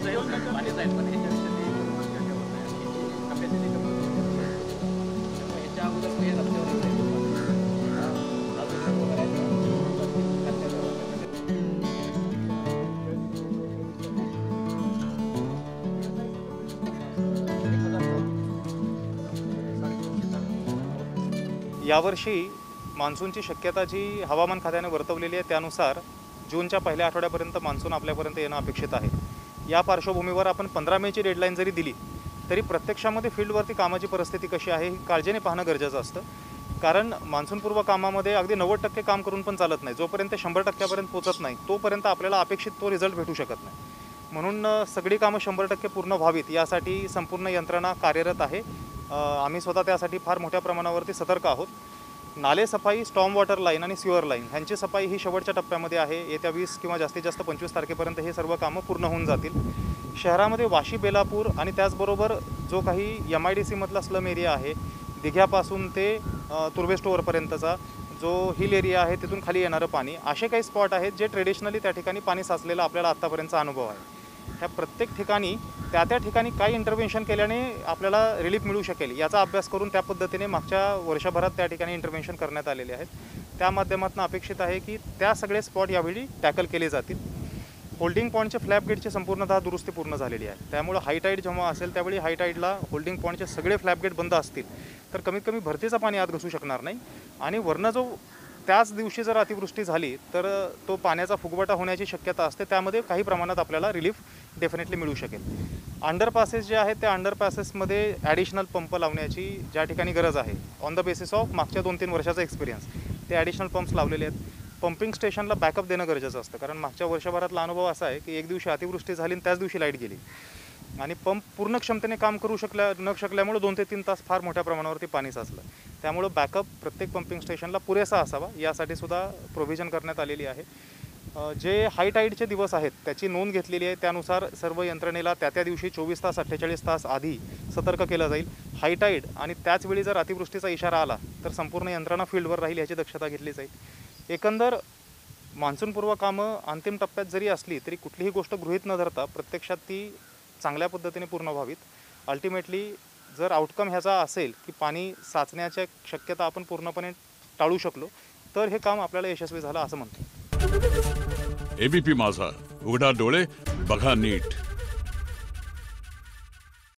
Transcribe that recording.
पाणी जाईल पण ह्याच्यापेक्षा ते शक्य होत नाही कपॅसिटी कमी होते त्यामुळे ह्याच्या अगोदर हे रस्त्यावर जाईल यावर्षी मान्सूनची शक्यता जी हवामान खात्याने वर्तवलेली आहे त्यानुसार जूनच्या पहिल्या आठवड्यापर्यंत मान्सून आपल्यापर्यंत येणं अपेक्षित आहे। या पार्श्वभूमीवर आपण 15 मेची डेडलाईन जरी दिली तरी प्रत्यक्षामध्ये फील्डवरती कामाची परिस्थिती कशी आहे ही काळजीने पाहणं गरजेचं असतं, कारण मान्सूनपूर्व कामामध्ये अगदी 90% काम करून पण चालत नाही। जोपर्यंत 100%पर्यंत पोहोचत नाही तोपर्यंत आपल्याला अपेक्षित तो रिझल्ट भेटू शकत नाही। म्हणून सगळी कामं 100% पूर्ण व्हावीत यासाठी संपूर्ण यंत्रणा कार्यरत आहे। आम्ही स्वतः त्यासाठी फार मोठ्या प्रमाणावरती सतर्क आहोत। नाले सफाई, स्टॉर्म वॉटर लाईन आणि सीवर लाईन ह्यांची सफाई ही शेवटच्या टप्प्यामध्ये आहे। येत्या 20 किंवा जास्तीत जास्त 25 तारखेपर्यंत हे सर्व कामं पूर्ण होऊन जातील। शहरामध्ये वाशी, बेलापूर आणि त्याचबरोबर जो काही MIDC मधला स्लम एरिया आहे, दिघ्यापासून ते तुर्बे स्टोअरपर्यंतचा जो हिल एरिया आहे तिथून खाली येणारं पाणी, असे काही स्पॉट आहेत जे ट्रेडिशनली त्या ठिकाणी पाणी साचलेलं आपल्याला आत्तापर्यंतचा अनुभव आहे। ह्या प्रत्येक ठिकाणी त्या ठिकाणी काय इंटरव्हेन्शन केल्याने आपल्याला रिलीफ मिळू शकेल याचा अभ्यास करून त्या पद्धतीने मागच्या वर्षभरात त्या ठिकाणी इंटरव्हेन्शन करण्यात आलेले आहेत। त्या माध्यमातून अपेक्षित आहे की त्या सगळे स्पॉट यावेळी टॅकल केले जातील। होल्डिंग पॉईंटचे फ्लॅप गेटची संपूर्णतः दुरुस्ती पूर्ण झालेली आहे। त्यामुळे हाय टाईड जेव्हा असेल त्यावेळी हाय टाईडला होल्डिंग पॉईंटचे सगळे फ्लॅप गेट बंद असतील तर कमीत कमी भरतीचं पाणी आत घुसू शकणार नाही आणि वरनं जो त्याच दिवशी जर अतिवृष्टी झाली तर तो पाण्याचा फुगवटा होण्याची शक्यता असते। त्यामध्ये काही प्रमाणात आपल्याला रिलीफ डेफिनेटली मिळू शकेल। अंडरपासेस जे आहेत त्या अंडरपासेसमध्ये ॲडिशनल पंप लावण्याची ज्या ठिकाणी गरज आहे ऑन द बेसिस ऑफ मागच्या 2-3 वर्षाचा एक्सपिरियन्स ते ॲडिशनल पंप्स लावलेले आहेत। पंपिंग स्टेशनला बॅकअप देणं गरजेचं असतं, कारण मागच्या वर्षभरातला अनुभव असा आहे की एक दिवशी अतिवृष्टी झाली आणि त्याच दिवशी लाईट गेली आणि पंप पूर्ण क्षमतेने काम करू न शकल्यामुळे 2 ते 3 तास फार मोठ्या प्रमाणावरती पाणी साचलं। त्यामुळे बॅकअप प्रत्येक पंपिंग स्टेशनला पुरेसा असावा यासाठी सुद्धा प्रोव्हिजन करण्यात आलेली आहे। जे हाय टाईडचे दिवस आहेत त्याची नोंद घेतलेली आहे, त्यानुसार सर्व यंत्रणेला त्या दिवशी 24 तास 48 तास आधी सतर्क केलं जाईल। हाय टाईड आणि त्याचवेळी जर अतिवृष्टीचा इशारा आला तर संपूर्ण यंत्रणा फील्डवर राहील याची दक्षता घेतली जाईल। एकंदर मान्सूनपूर्व कामं अंतिम टप्प्यात जरी असली तरी कुठलीही गोष्ट गृहीत न धरता प्रत्यक्षात ती चांगल्या पद्धतीने पूर्ण व्हावीत। अल्टिमेटली जर आउटकम ह्याचा असेल की पाणी साचण्याच्या शक्यता आपण पूर्णपणे टाळू शकलो तर हे काम आपल्याला यशस्वी झालं असं म्हणतो। ABP माझा, उघडा डोळे बघा नीट।